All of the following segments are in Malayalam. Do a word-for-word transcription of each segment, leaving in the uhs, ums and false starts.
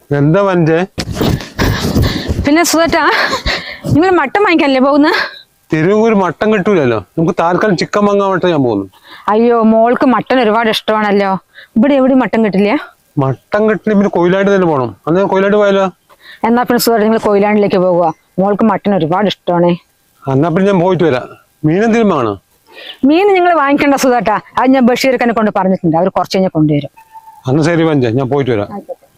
എന്താ വഞ്ചേ? പിന്നെ സുധേട്ടാ, നിങ്ങൾ മട്ടൻ വാങ്ങിക്കാനല്ലേ പോകുന്ന? തിരുവൂര് മട്ടൻ കിട്ടൂലല്ലോ, നമുക്ക് താൽക്കാലം ചിക്കൻ വാങ്ങാൻ വേണ്ടി ഞാൻ പോകുന്നു. അയ്യോ, മോൾക്ക് മട്ടൻ ഒരുപാട് ഇഷ്ടമാണല്ലോ. ഇവിടെ എവിടെ മട്ടൻ കിട്ടില്ല? മട്ടൻ കിട്ടില്ല, പിന്നെ കൊയിലാണ്ട് തന്നെ പോകണം. അന്ന് കൊയിലാണ്ട് പോയാലോ? എന്നാ പിന്നെ സുധേട്ട നിങ്ങൾ കൊയിലാണ്ടിലേക്ക് പോകുക. മോൾക്ക് മട്ടൻ ഒരുപാട് ഇഷ്ടമാണേ. എന്നാ പിന്നെ ഞാൻ പോയിട്ട് വരാം. മീൻ എന്തെങ്കിലും വേണം? മീൻ നിങ്ങൾ വാങ്ങിക്കേണ്ട സുധേട്ടാ, അത് ഞാൻ ബഷീർക്കനെ കൊണ്ട് പറഞ്ഞിട്ടുണ്ട്, അവർ കുറച്ച് കഴിഞ്ഞാൽ കൊണ്ടുവരും. അന്ന് ശരി വഞ്ച, ഞാൻ പോയിട്ട് വരാം.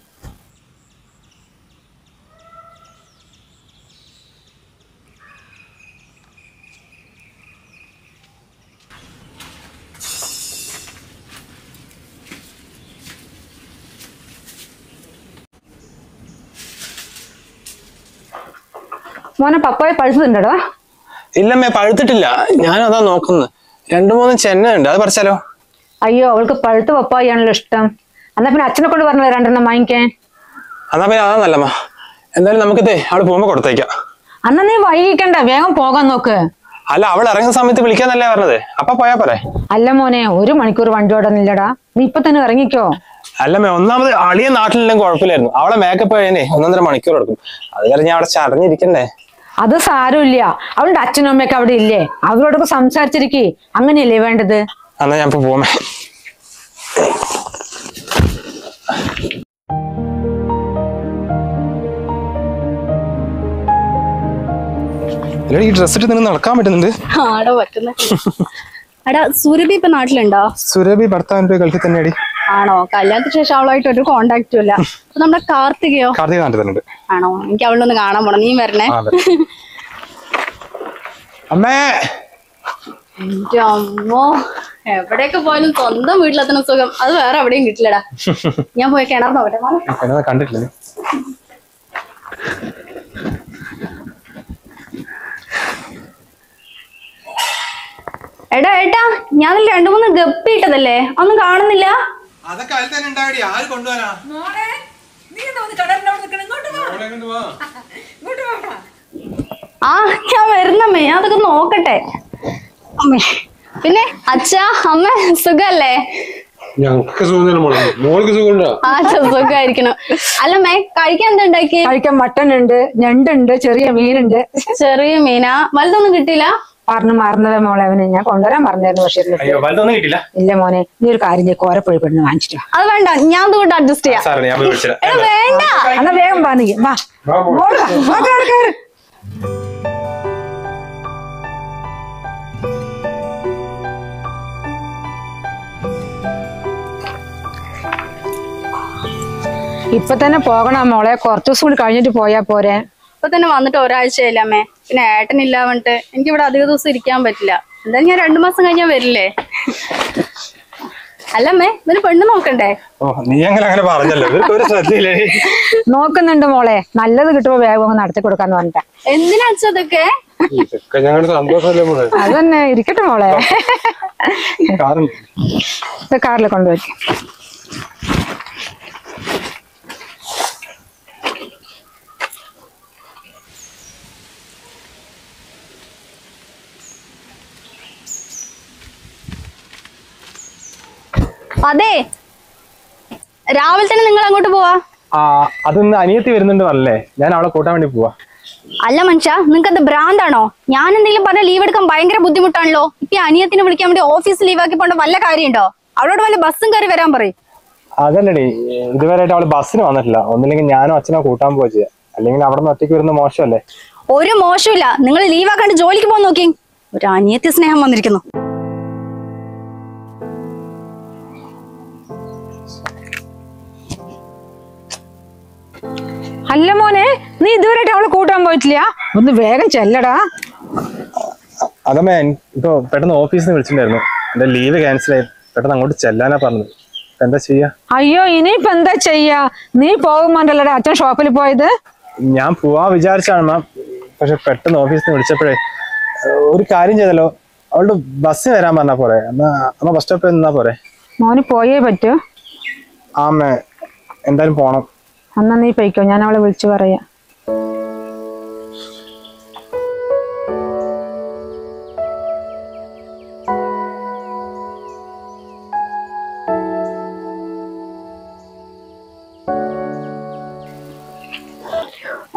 മോനെ പപ്പായ പഴുത്തുണ്ടോ? ഇല്ലമ്മേ, പഴുത്തിട്ടില്ല. ഞാനതാ നോക്കുന്നത്. രണ്ടു മൂന്ന് ചെന്ന ഉണ്ട്, അത് പറിച്ചാലോ? അയ്യോ, അവൾക്ക് പഴുത്ത പപ്പായാണല്ലോ ഇഷ്ടം. എന്നാ പിന്നെ അച്ഛനെ കൊണ്ട് പറഞ്ഞല്ലോ രണ്ടെണ്ണം വാങ്ങിക്കാൻ. എന്നാ പിന്നെ അതാ നല്ലമ്മ. എന്തായാലും നമുക്കിതേ അവിടെ പോകുമ്പോ കൊടുത്തേക്കാം. അന്നാ നീ വൈകിക്കണ്ട, വേഗം പോകാൻ നോക്ക്. അല്ല, അവൾ ഇറങ്ങുന്ന സമയത്ത് വിളിക്കാന്നല്ലേ പറഞ്ഞത്, അപ്പൊ പോയാ പോരെ? അല്ല മോനെ, ഒരു മണിക്കൂർ വണ്ടി ഓടുന്നില്ലടാ, നീ ഇപ്പൊ തന്നെ ഇറങ്ങിക്കോ. അല്ലമ്മേ, ഒന്നാമത് അളിയ നാട്ടിലെല്ലാം കുഴപ്പമില്ലായിരുന്നു. അവളെ മേക്കപ്പ് കഴിഞ്ഞേ ഒന്നൊന്നര മണിക്കൂർ എടുക്കും. അത് കഴിഞ്ഞ് അവിടെ ചടഞ്ഞിരിക്കണ്ടേ. അത് സാരമില്ല, അവളുടെ അച്ഛനും അമ്മയൊക്കെ അവിടെ ഇല്ലേ, അവരോടൊക്കെ സംസാരിച്ചിരിക്കേ. അങ്ങനെയല്ലേ വേണ്ടത്? എന്നാ ഞാൻ ഇപ്പൊ പോമേ. ഈ ഡ്രസ് ഇട്ട് നിന്ന് നടക്കാൻ പറ്റുന്നുണ്ട്? ആടോ പറ്റുന്ന. എടാ, സുരഭി ഇപ്പൊ നാട്ടിലുണ്ടോ? സുരഭി ഭർത്താവിന്റെ ഗൾഫിൽ തന്നെയാടി. ആണോ? കല്യാണത്തിന് ശേഷം അവളായിട്ട് ഒരു കോണ്ടാക്റ്റും ഇല്ല. നമ്മുടെ കാർത്തികയോ? കാർത്തിക നാട്ടിൽ തന്നെ. ആണോ? എനിക്ക് അവളൊന്ന് കാണാൻ പോണം, നീ വരണേ. അമ്മേ, എന്റെ അമ്മോ, എവിടെയൊക്കെ പോയാലും സ്വന്തം വീട്ടിലെത്തണ സുഖം അത് വേറെ എവിടെയും കിട്ടില്ലടാ. ഞാൻ പോയി കിണർ നോക്കട്ടെ. കണ്ടിട്ടില്ല. എടാ ഏട്ടാ, ഞാൻ രണ്ടു മൂന്ന് ഗപ്പി ഇട്ടതല്ലേ, ഒന്നും കാണുന്നില്ല. അതൊക്കെ അതിൽ തന്നെ ഉണ്ടാവടി, ആര് കൊണ്ടുപോകാനാ? ആ, ഞാൻ വരുന്നമ്മേ, ഞാൻ അതൊക്കെ നോക്കട്ടെ. അമ്മേ, പിന്നെ അച്ഛാ അമ്മ സുഖല്ലേ? ഞങ്ങൾക്ക് സുഖം. ആ, സുഖമായിരിക്കണം. അല്ലമ്മേ, കഴിക്കാൻ എന്താ ഉണ്ടാക്കി? കഴിക്കാൻ മട്ടൻ ഉണ്ട്, ഞണ്ടുണ്ട്, ചെറിയ മീനുണ്ട്. ചെറിയ മീനാ? വലുതൊന്നും കിട്ടിയില്ല? പറഞ്ഞു മറന്നത് മോളെ, അവന് ഞാൻ കൊണ്ടുവരാൻ പറഞ്ഞായിരുന്നു ബഷീറിലേക്ക്. ഇല്ല മോനെ, നീ ഒരു കാര്യം ചെയ്യ്, കോരപ്പൊഴി പെടുന്ന വാങ്ങിച്ചിട്ടോ. അത് വേണ്ട, ഞാൻ അതുകൊണ്ട് അഡ്ജസ്റ്റ് ചെയ്യാം. വേണ്ട, എന്നാ വേഗം വാ, നീ വാ. ഇപ്പൊ തന്നെ പോകണം മോളെ, കുറച്ചു ദിവസം കൂടി കഴിഞ്ഞിട്ട് പോയാ പോരെ? ഇപ്പൊ തന്നെ വന്നിട്ട് ഒരാഴ്ചയല്ലേ അമ്മേ, പിന്നെ ഏട്ടനില്ല വന്നിട്ട് എനിക്ക് ഇവിടെ അധിക ദിവസം ഇരിക്കാൻ പറ്റില്ല. എന്തായാലും ഞാൻ രണ്ടു മാസം കഴിഞ്ഞാൽ വരില്ലേ. അല്ലമ്മേ, ഇതിന് പെണ്ണ് നോക്കണ്ടേ? നോക്കുന്നുണ്ട് മോളെ, നല്ലത് കിട്ടുമ്പോ വേഗം നടത്തി കൊടുക്കാന്ന് പറഞ്ഞിട്ടാ. എന്തിനാ അതൊക്കെ? അതന്നെ, ഇരിക്കട്ടെ മോളെ. കാറിൽ കൊണ്ടുവയ്ക്കും. അതെ, രാവിലെ തന്നെ നിങ്ങൾ അങ്ങോട്ട് പോവാ? അതൊന്ന് അനിയത്തി വരുന്നുണ്ട് പറഞ്ഞല്ലേ, ഞാൻ അവളെ കൂട്ടാൻ വേണ്ടി പോവാ. അല്ല മനുഷ്യ, നിങ്ങൾക്ക് അത് ഭ്രാന്താണോ? ഞാൻ എന്തെങ്കിലും പറഞ്ഞ ലീവ് എടുക്കാൻ ഭയങ്കര ബുദ്ധിമുട്ടാണല്ലോ. ഇപ്പൊ അനിയത്തിനെ വിളിക്കാൻ വേണ്ടി ഓഫീസ് ലീവാക്കി പോണ്ട വല്ല കാര്യമുണ്ടോ? അവളോട് വല്ല ബസ്സും കയറി വരാൻ പറയും. അതല്ലടി, ഇതുവരെയായിട്ട് അവള് ബസ്സിന് വന്നിട്ടില്ല. ഒന്നില്ലെങ്കിൽ ഞാനോ അച്ഛനോ കൂട്ടാൻ പോവുക ചെയ്യാം, അല്ലെങ്കിൽ അവിടെ നിന്ന് ഒറ്റയ്ക്ക് വരുന്ന മോശമല്ലേ? ഒരു മോശമില്ല, നിങ്ങൾ ലീവാക്കാണ്ട് ജോലിക്ക് പോകാൻ നോക്കി. ഒരു അനിയത്തി സ്നേഹം വന്നിരിക്കുന്നു. അല്ല മോനെ, നീ ഇതുവരെയായിട്ട് അവളെ കൂട്ടാൻ പോയിട്ടില്ല? ഒന്ന് വേഗം ചെല്ലടാ. അതമ്മേ, ഇപ്പൊ പെട്ടെന്ന് ഓഫീസിൽ നിന്ന് വിളിച്ചിട്ടുണ്ടായിരുന്നു, എന്റെ ലീവ് ക്യാൻസൽ ആയി. പെട്ടെന്ന് അങ്ങോട്ട് ചെല്ലാനാ പറഞ്ഞത്. എന്താ ചെയ്യാ? അയ്യോ, ഇനിയിപ്പോ എന്താ ചെയ്യാ? നീ പോകുമ്പോണ്ടല്ലടാ അച്ഛൻ ഷോപ്പിൽ പോയത്. ഞാൻ പോവാ വിചാരിച്ചാണ് മാം, പക്ഷെ പെട്ടെന്ന് ഓഫീസിൽ നിന്ന് വിളിച്ചപ്പോഴേ ഒരു കാര്യം ചെയ്തല്ലോ, അവളുടെ ബസ് വരാൻ പറഞ്ഞാ പോരെ? എന്നാ അമ്മ ബസ് സ്റ്റോപ്പിൽ നിന്നാ പോരെ? മോന് പോയേ പറ്റൂ. ആമ്മേ, എന്തായാലും പോണം. എന്നാ നീ പോയിക്കോ, ഞാൻ അവളെ വിളിച്ചു പറയാ.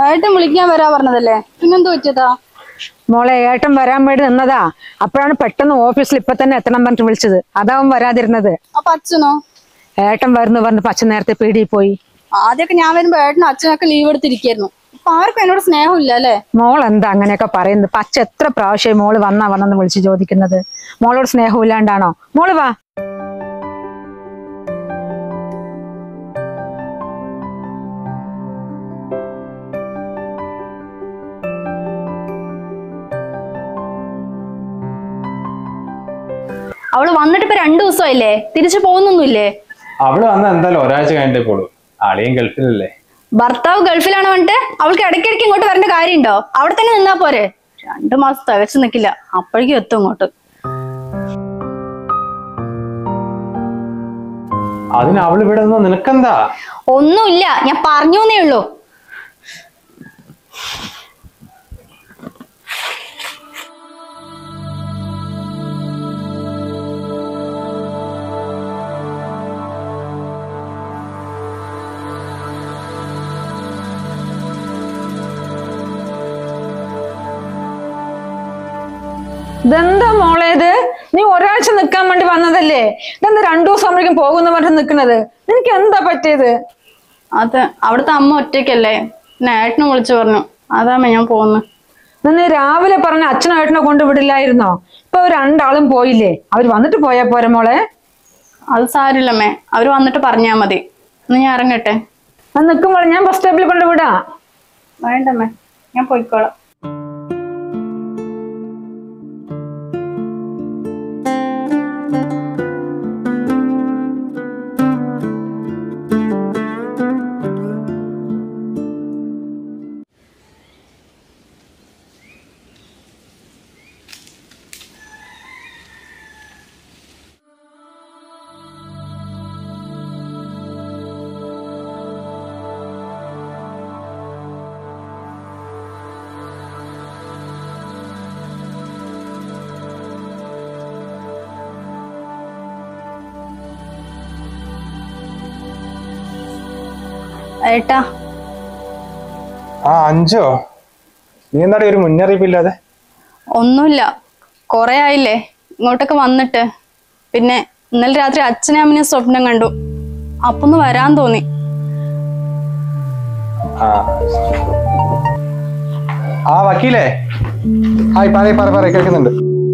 ഏട്ടൻ വിളിക്കാൻ വരാ പറഞ്ഞതല്ലേ, പിന്നെന്ത് വെച്ചതാ? മോളെ ഏട്ടൻ വരാൻ വേണ്ടി നിന്നതാ. അപ്പോഴാണ് പെട്ടെന്ന് ഓഫീസിൽ ഇപ്പൊ തന്നെ എത്തണം പറഞ്ഞിട്ട് വിളിച്ചത്. അതാവും വരാതിരുന്നത്. അപ്പൊ അച്ഛനോ? ഏട്ടൻ വരുന്നു പറഞ്ഞപ്പോ അച്ഛൻ നേരത്തെ പീടിയിൽ പോയി. ആദ്യമൊക്കെ ഞാൻ വരുമ്പോ ഏട്ടനും അച്ഛനൊക്കെ ലീവ് എടുത്തിരിക്കായിരുന്നു. ഇപ്പൊ ആർക്കും എന്നോട് സ്നേഹമില്ല അല്ലേ? മോൾ എന്താ അങ്ങനെയൊക്കെ പറയുന്നത്? പച്ച എത്ര പ്രാവശ്യം മോള് വന്നാ വന്നെന്ന് വിളിച്ച് ചോദിക്കുന്നത്. മോളോട് സ്നേഹമില്ലാണ്ടാണോ? മോള് വാ. അവള് വന്നിട്ട് ഇപ്പൊ രണ്ടു ദിവസമായില്ലേ, തിരിച്ചു പോകുന്നൊന്നുമില്ലേ? അവള് വന്ന എന്തായാലും ഒരാഴ്ച കഴിഞ്ഞിട്ടേ പോളൂ. അളിയും ഗൾഫിലല്ലേ. ഭർത്താവ് ഗൾഫിലാണ് വന്നിട്ട് അവൾക്ക് ഇടയ്ക്കിടയ്ക്ക് ഇങ്ങോട്ട് വരേണ്ട കാര്യമുണ്ടോ? അവിടെ തന്നെ നിന്നാ പോരെ? രണ്ടു മാസം തികച്ചു നിക്കില്ല, അപ്പോഴേക്കും എത്തും ഇങ്ങോട്ട്. അതിന് അവൾ ഇവിടെ നിന്ന് നിനക്കെന്താ? ഒന്നുമില്ല, ഞാൻ പറഞ്ഞേ ഉള്ളൂ. ഇതെന്താ മോളെ ഇത്? നീ ഒരാഴ്ച നിക്കാൻ വേണ്ടി വന്നതല്ലേ? ഇതെന്താ രണ്ടു ദിവസം ആകുമ്പോഴേക്കും പോകുന്ന പറഞ്ഞ് നിക്കണത്? നിനക്ക് എന്താ പറ്റിയത്? അത് അവിടുത്തെ അമ്മ ഒറ്റയ്ക്കല്ലേ, പിന്നെ ഏട്ടനെ വിളിച്ചു പറഞ്ഞു, അതാമ്മ ഞാൻ പോകുന്നു. നീ രാവിലെ പറഞ്ഞ അച്ഛനും ഏട്ടനെ കൊണ്ടുവിടില്ലായിരുന്നോ? ഇപ്പൊ രണ്ടാളും പോയില്ലേ? അവര് വന്നിട്ട് പോയാ പോരെ മോളെ? അത് സാരില്ലമ്മേ, അവര് വന്നിട്ട് പറഞ്ഞാ മതി. ഒന്ന് ഞാൻ ഇറങ്ങട്ടെ. അത് നിക്കുമ്പോൾ ഞാൻ ബസ് സ്റ്റോപ്പിൽ കൊണ്ടുവിടാ. വേണ്ടമ്മേ, ഞാൻ പോയിക്കോളാം. ഏട്ടാ. ആ അഞ്ചോ, നീ എന്താടി ഒരു മുന്നറിയിപ്പില്ലാതെ? ഒന്നുമില്ല, കൊറേ ആയില്ലേ ഇങ്ങോട്ടൊക്കെ വന്നിട്ട്. പിന്നെ ഇന്നലെ രാത്രി അച്ഛനെ അമ്മനെ സ്വപ്നം കണ്ടു, അപ്പൊന്ന് വരാൻ തോന്നി. ആ വക്കീലേ, ഹായ്, പറയ പറ പറ കേൾക്കുന്നുണ്ട്.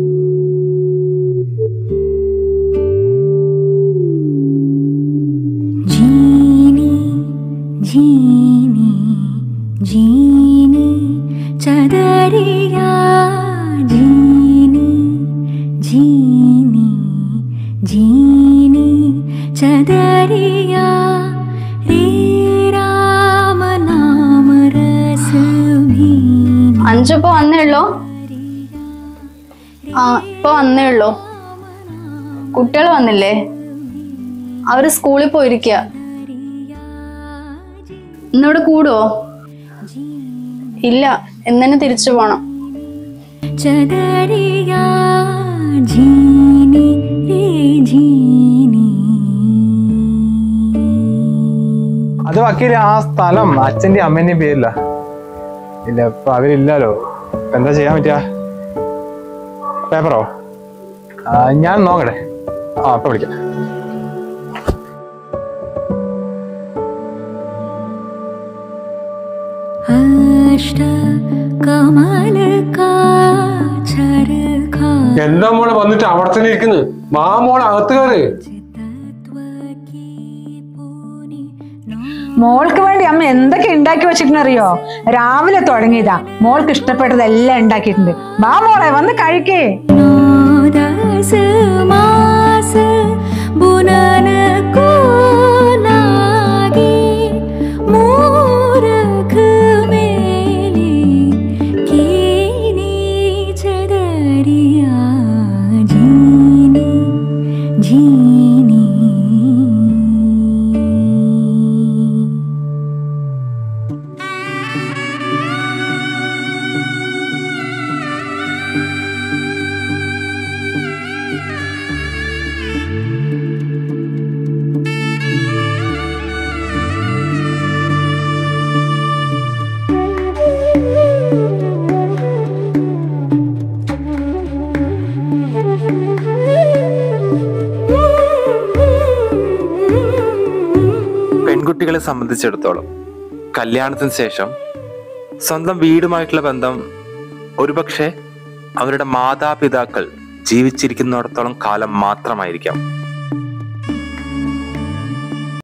जीनी जीनी चदरिया जीनी जीनी जीनी चदरिया रे राम नाम रस भी. അഞ്ചിപ്പോ വന്നേ ഉള്ളോ? ആ ഇപ്പൊ വന്നേ ഉള്ളോ? കുട്ടികൾ വന്നില്ലേ? അവര് സ്കൂളിൽ പോയിരിക്കുക. ഇന്നിവിടെ കൂടുവോ? ഇല്ല, ഇന്നെ തിരിച്ചു പോണം. അത് വക്കീല്, ആ സ്ഥലം അച്ഛന്റെ അമ്മേന്റെയും പേരില്ല. ഇല്ല, ഇപ്പൊ അവരില്ലല്ലോ. എന്താ ചെയ്യാൻ പറ്റുക? പേപ്പറോ? ഞാൻ നോക്കട്ടെ. ആ ഇപ്പൊ വിളിക്കാം. എന്താ മോളെ വന്നിട്ട് അവിടെ തന്നെ ഇരിക്കുന്നു? മാ മോളെ അകത്ത് കയറ്. മോൾക്ക് വേണ്ടി അമ്മ എന്തൊക്കെ ഉണ്ടാക്കി വെച്ചിട്ടുണ്ടറിയോ? രാവിലെ തുടങ്ങിയതാ. മോൾക്ക് ഇഷ്ടപ്പെട്ടതെല്ലാം ഉണ്ടാക്കിയിട്ടുണ്ട്. വാ മോളെ, വന്ന് കഴിക്കേ. പെൺകുട്ടികളെ സംബന്ധിച്ചിടത്തോളം കല്യാണത്തിന് ശേഷം സ്വന്തം വീടുമായിട്ടുള്ള ബന്ധം ഒരുപക്ഷെ അവരുടെ മാതാപിതാക്കൾ ജീവിച്ചിരിക്കുന്നിടത്തോളം കാലം മാത്രമായിരിക്കാം.